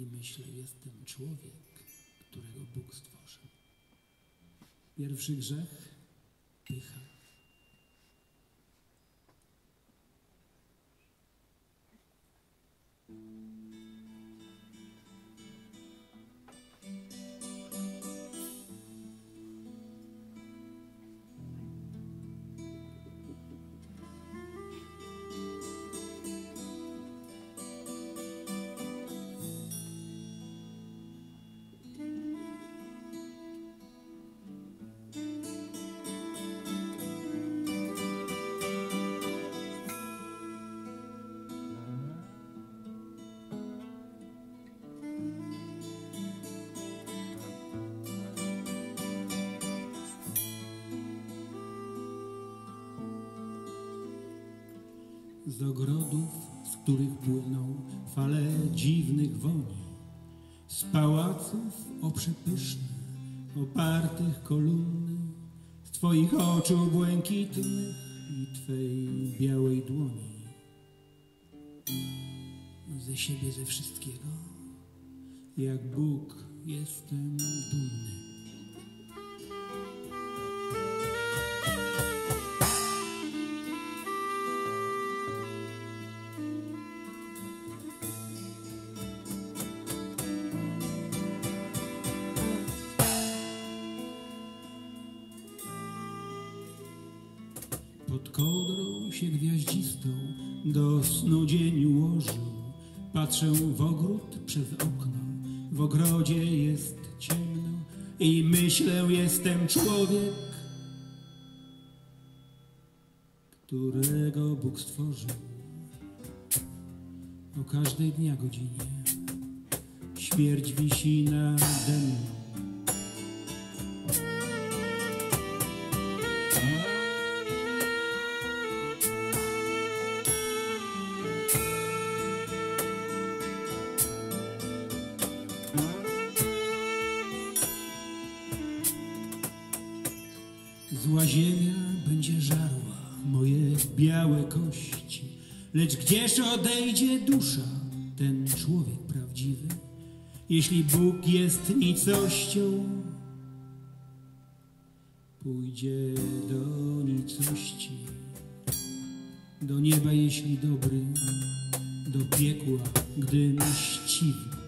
I myślę, jestem człowiek, którego Bóg stworzył. Pierwszy grzech, pycha. Z ogrodów, z których płyną fale dziwnych woni, z pałaców oprzepyszne, opartych kolumny, z twoich oczu błękitnych i twej białej dłoni. Ze siebie, ze wszystkiego, jak Bóg, jestem dumny. Pod kołdrą się gwiaździstą do snu dzień ułożył. Patrzę w ogród przez okno, w ogrodzie jest ciemno i myślę, jestem człowiek, którego Bóg stworzył. O każdej dnia godzinie śmierć wisi nade mną. Zła ziemia będzie żarła moje białe kości, lecz gdzież odejdzie dusza, ten człowiek prawdziwy, jeśli Bóg jest nicością, pójdzie do nicości, do nieba jeśli dobry, do piekła, gdy mściwy.